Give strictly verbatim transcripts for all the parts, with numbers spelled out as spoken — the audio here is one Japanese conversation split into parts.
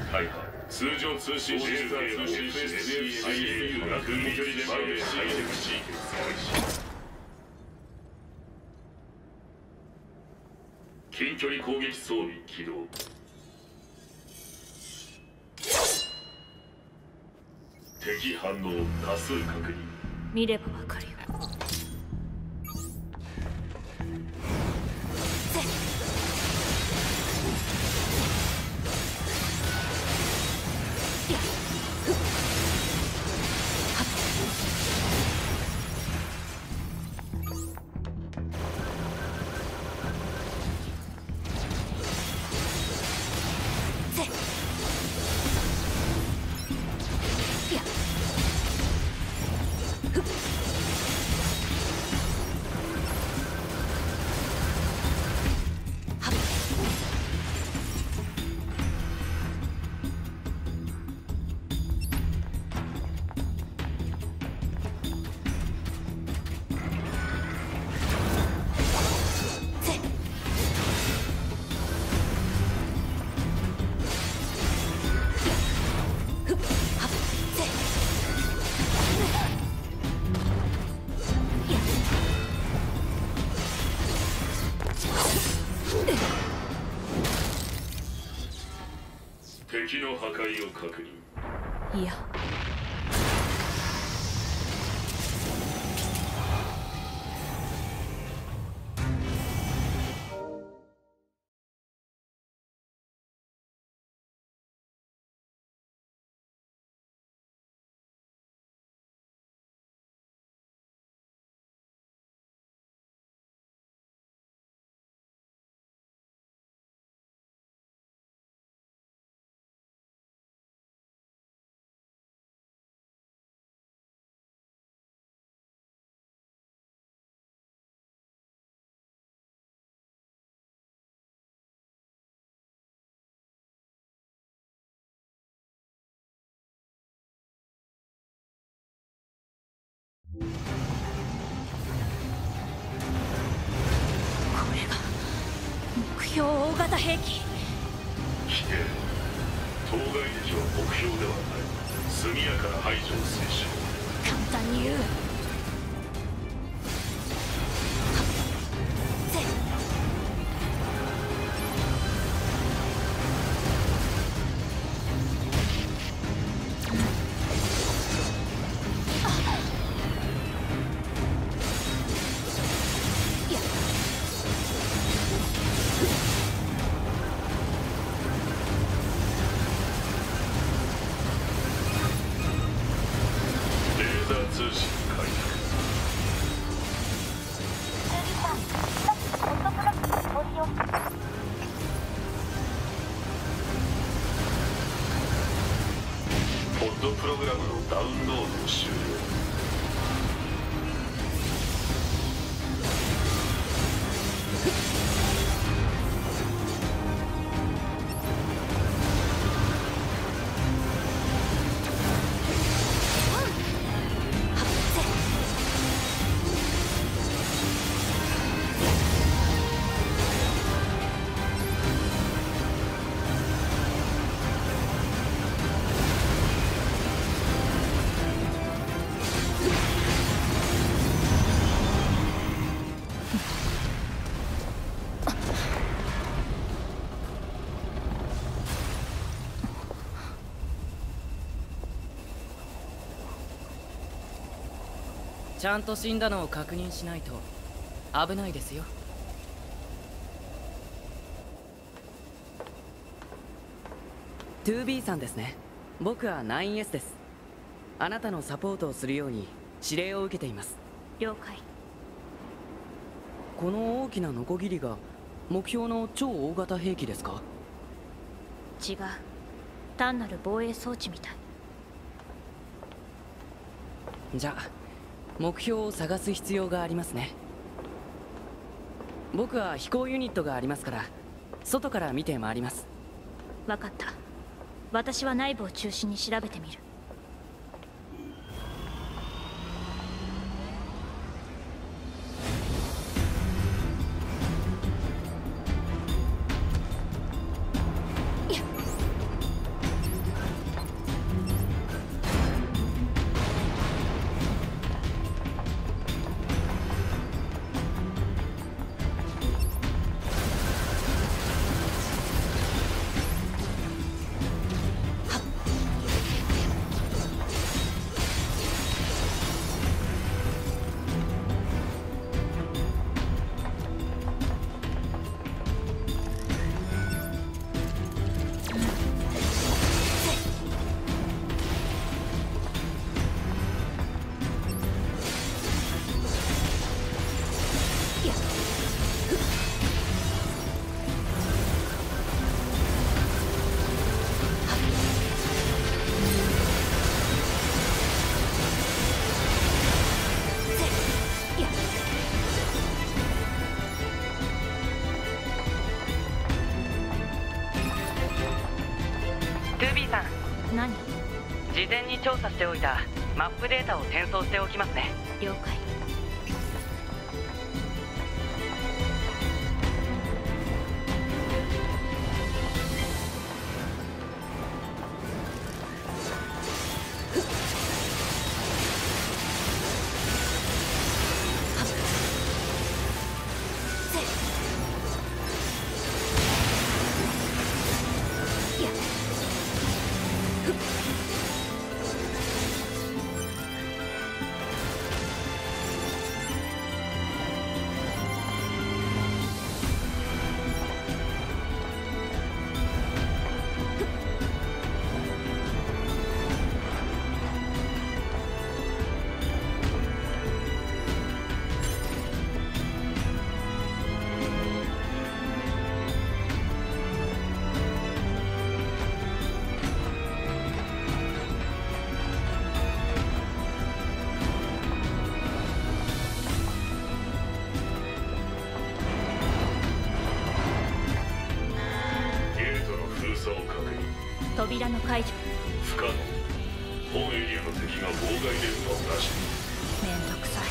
大破。通常通信システム エフエスシーアイエー が軍距離でハイテクシーケンス近距離攻撃装備起動。敵反応多数確認。 見ればわかるよ。 敵の破壊を確認。 いや。これが目標大型兵器。 危険。当該敵は目標ではない。速やかな排除を推奨。 簡単に言う。 通信開拓。ポッドプログラムのダウンロード終了。 ちゃんと死んだのを確認しないと危ないですよ。ツービー さんですね。僕は ナインエス です。あなたのサポートをするように指令を受けています。 了解。 この大きなノコギリが目標の超大型兵器ですか？ 違う。単なる防衛装置みたい。 じゃあ目標を探す必要がありますね。僕は飛行ユニットがありますから外から見て回ります。 分かった。私は内部を中心に調べてみる。 事前に調査しておいたマップデータを転送しておきますね。 了解。扉の解除。 不可能。本エリアの敵が妨害電波を出している。 めんどくさい。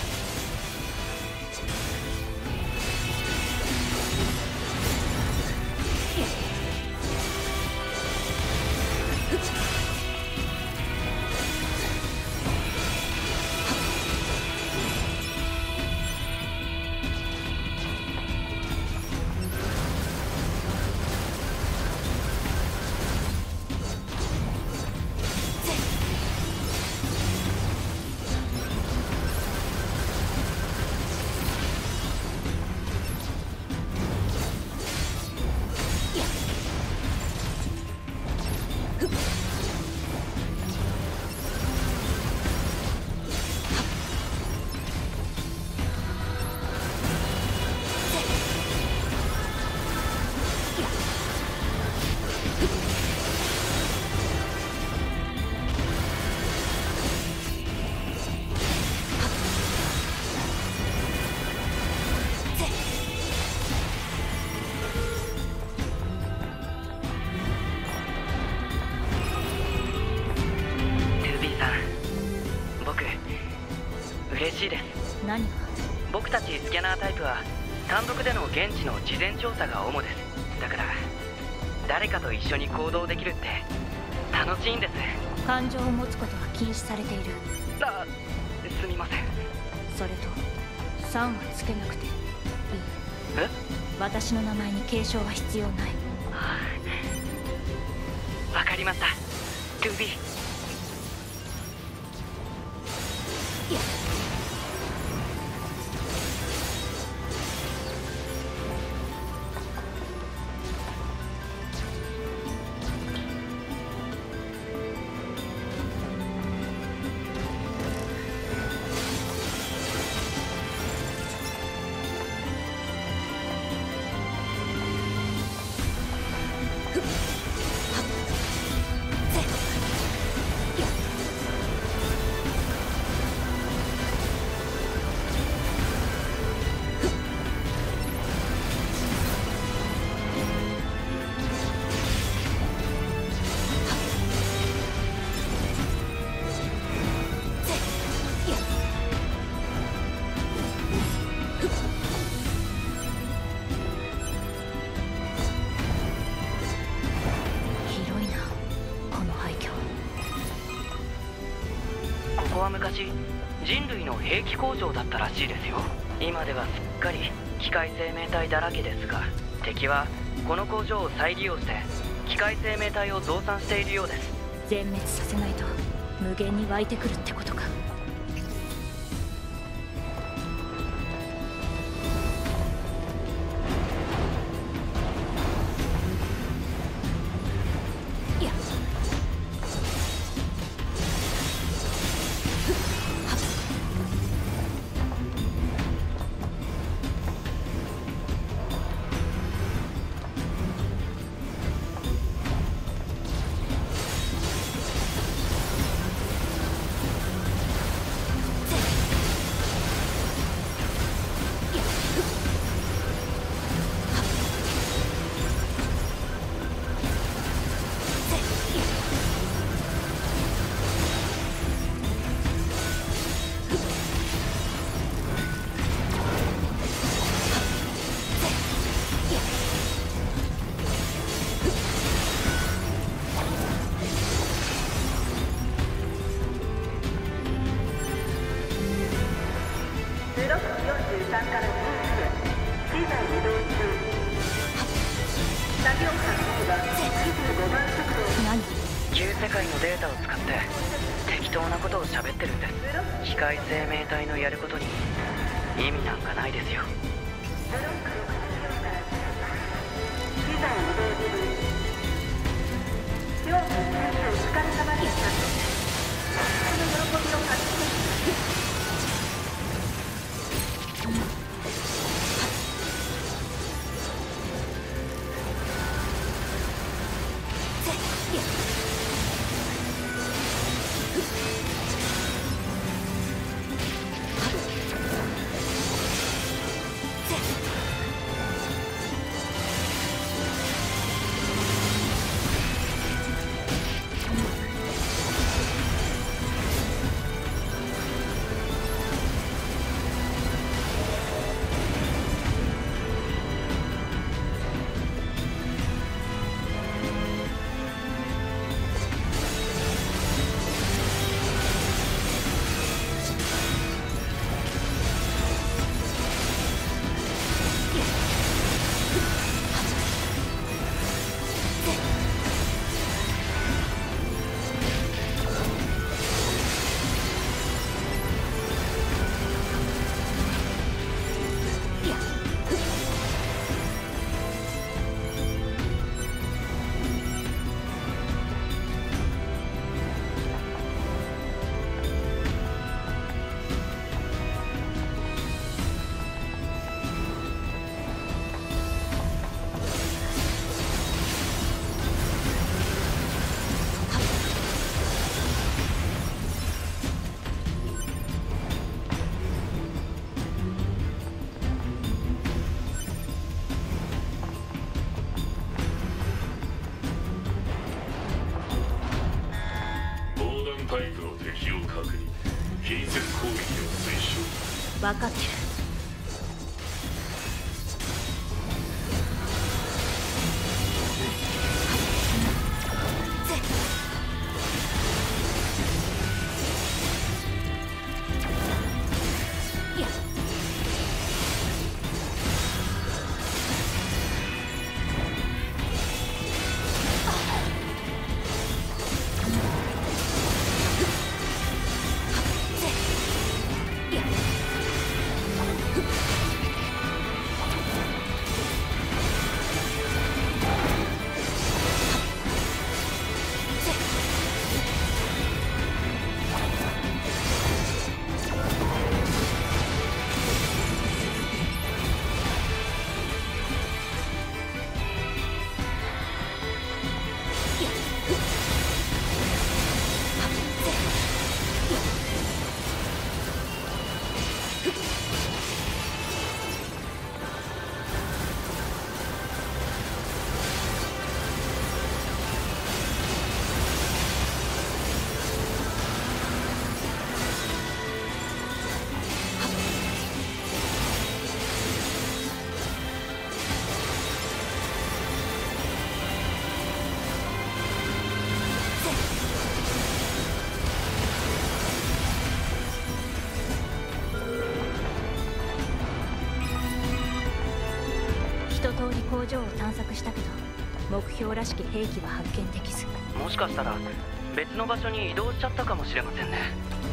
嬉しいです。 何が？ 僕たちスキャナータイプは単独での現地の事前調査が主です。だから誰かと一緒に行動できるって楽しいんです。 感情を持つことは禁止されている。 あ、すみません。 それとさんはつけなくていい。 え？ 私の名前に継承は必要ない。 わかりました。 ツービー。 ここは昔人類の兵器工場だったらしいですよ。今ではすっかり機械生命体だらけですが、敵はこの工場を再利用して機械生命体を増産しているようです。 全滅させないと無限に湧いてくるってことか。 何？ 旧世界のデータを使って適当なことを喋ってるんです。機械生命体のやることに意味なんかないですよ。 タイプの敵を確認。近接攻撃を推奨。 分かってる。工場を探索したけど目標らしき兵器は発見できず。 もしかしたら別の場所に移動しちゃったかもしれませんね。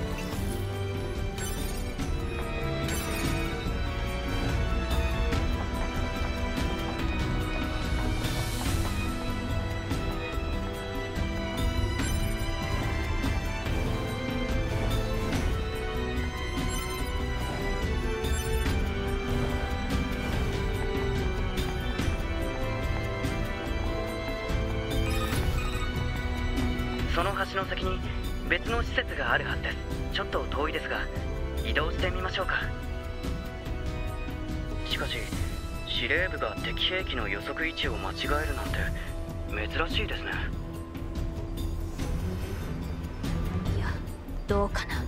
その橋の先に別の施設があるはずです。ちょっと遠いですが移動してみましょうか。しかし司令部が敵兵器の予測位置を間違えるなんて珍しいですね。 いや、どうかな。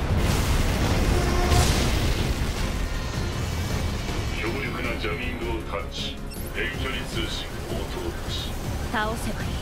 ジャミングを知。遠距離通信応答なし。 倒せばいい。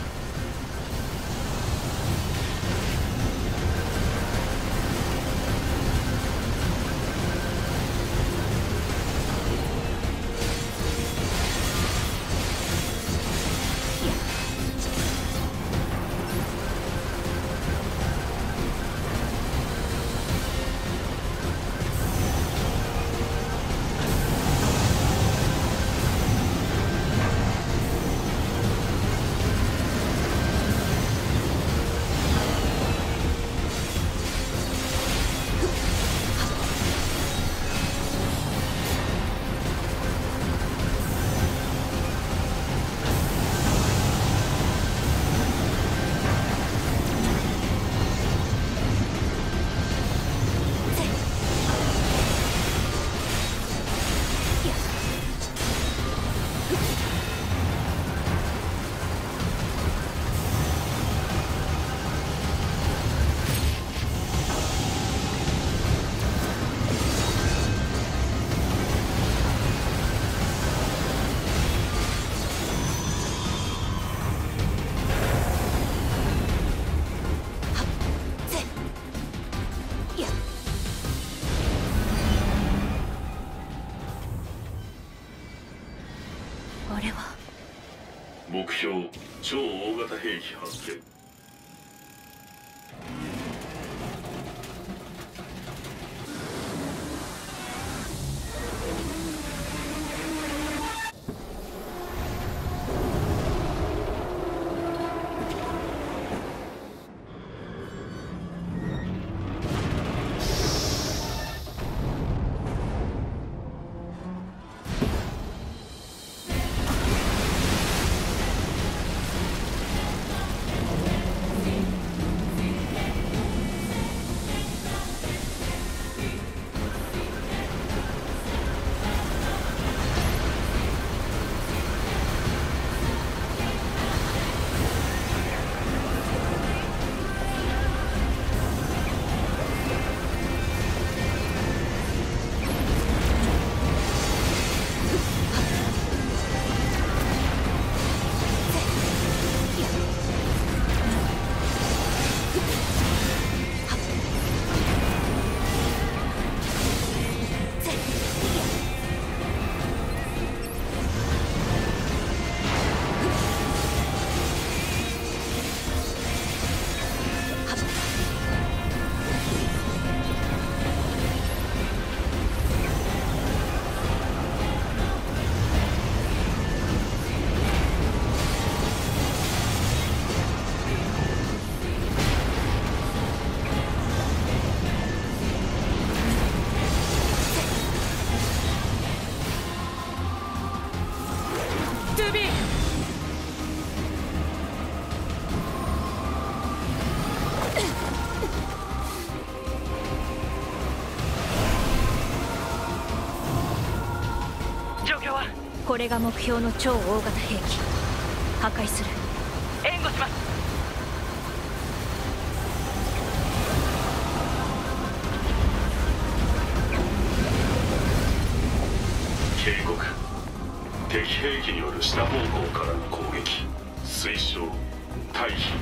目標超大型兵器発見。 これが目標の超大型兵器。破壊する。 援護します。 警告。敵兵器による下方向からの攻撃。推奨退避。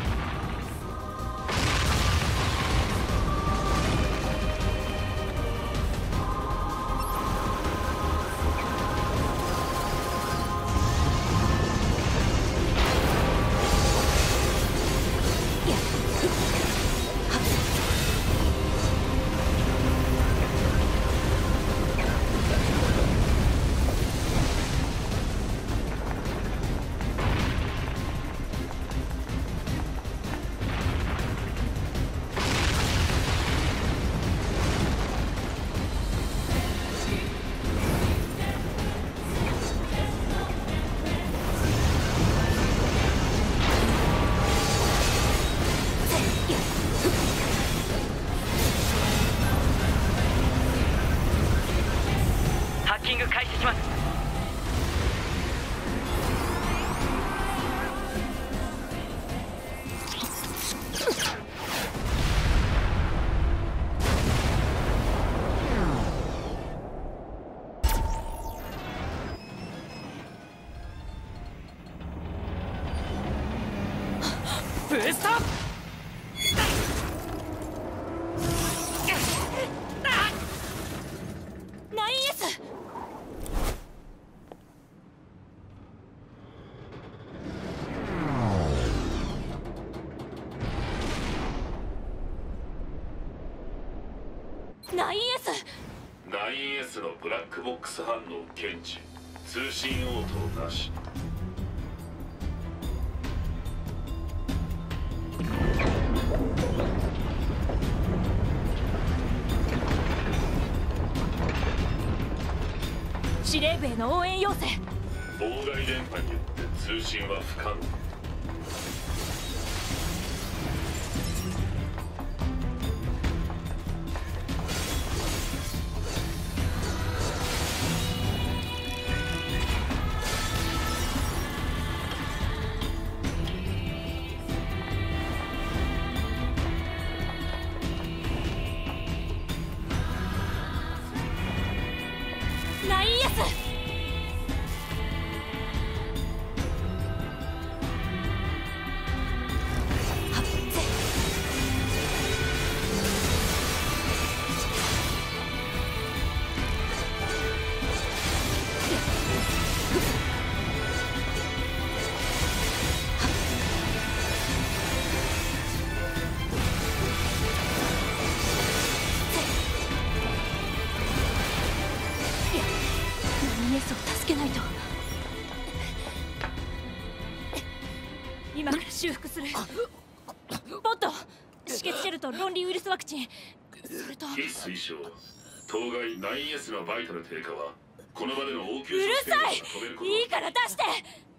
ハッキング開始します。 エスタ。 ナインエス。ナインエス。 ナインエスのブラックボックス反応検知。通信応答なし。 司令部への応援要請。 妨害電波によって通信は不可能。 ナインエス。ナインエスを助けないと。今から修復する。ポット、止血シェルと論理ウイルスワクチン、それと非推奨。当該 ナインエス のバイタル低下はこの場での応急うるさい。 止めることは。 いいから出して。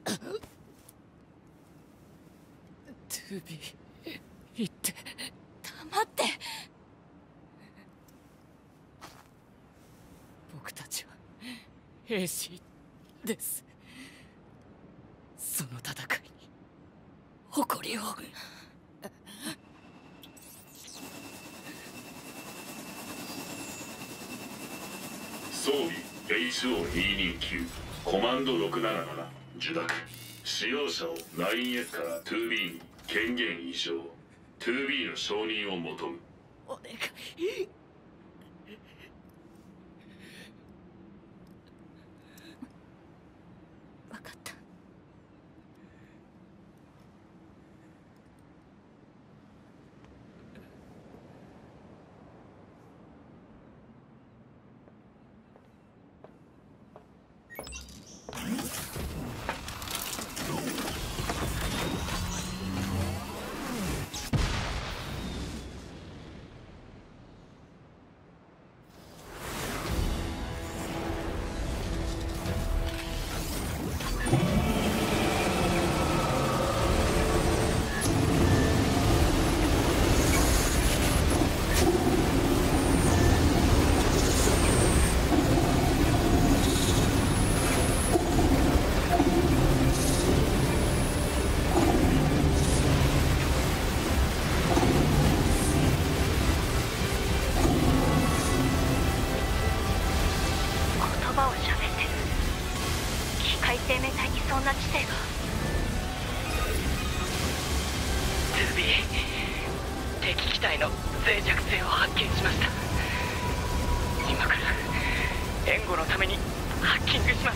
トゥービー、言って。 黙って。 僕たちは兵士です。その戦いに誇りを。 装備 エイチオーにーにーきゅう コマンドろくなななな受諾。使用者を ナインエス から トゥービー に権限移譲。 トゥービー の承認を求む。 お願い。 分かった。言葉を喋ってる。機械生命体にそんな知性が。 トゥービー、敵機体の脆弱性を発見しました。今から援護のためにハッキングします。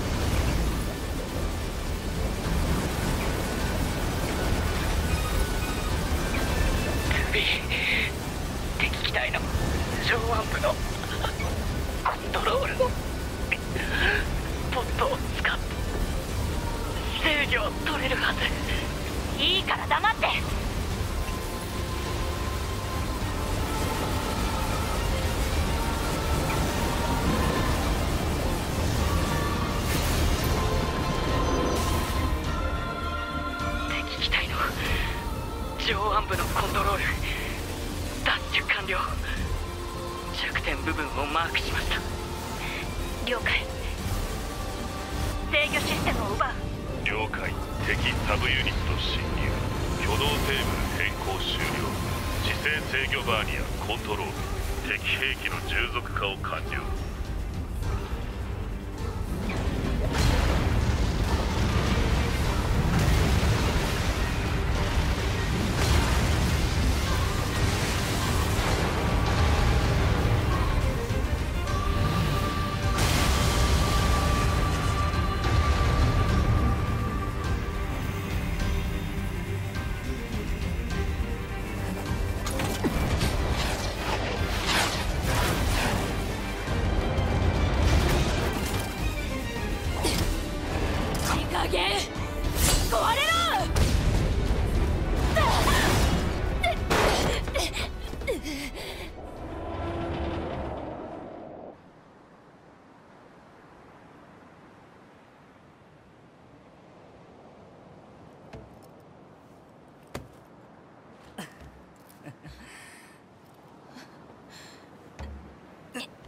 トゥービー、敵機体の上腕部のコントロールをポットを使って制御を取れるはず。 いいから黙って。 敵機体の上腕部のコントロール奪取完了。弱点部分をマークしました。 了解。制御システムを奪う。 了解。敵サブユニット侵入。挙動テーブル変更終了。自制制御バーニアコントロール。敵兵器の従属化を完了。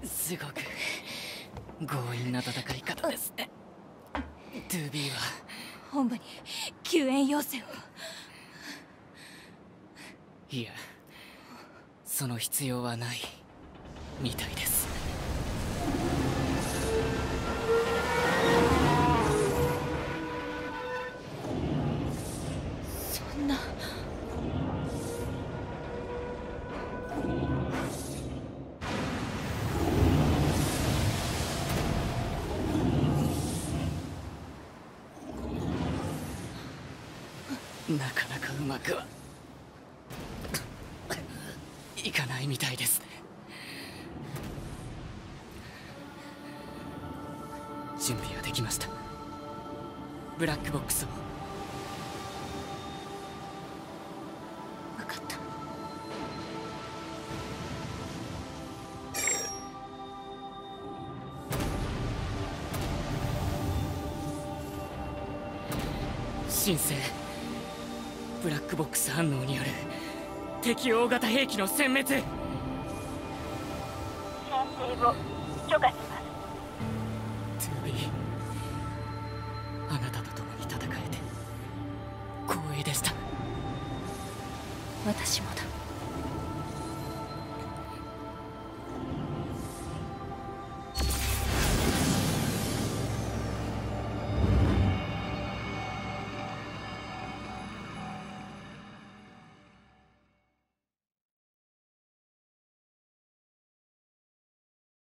すごく強引な戦い方ですね。 トゥービー は本部に救援要請を。 いや、その必要はないみたいです。 そんな。 なかなかうまくはいかないみたいですね。準備はできました。ブラックボックスを。 分かった。 新生ブラックボックス反応による敵大型兵器の殲滅。 申請を許可します。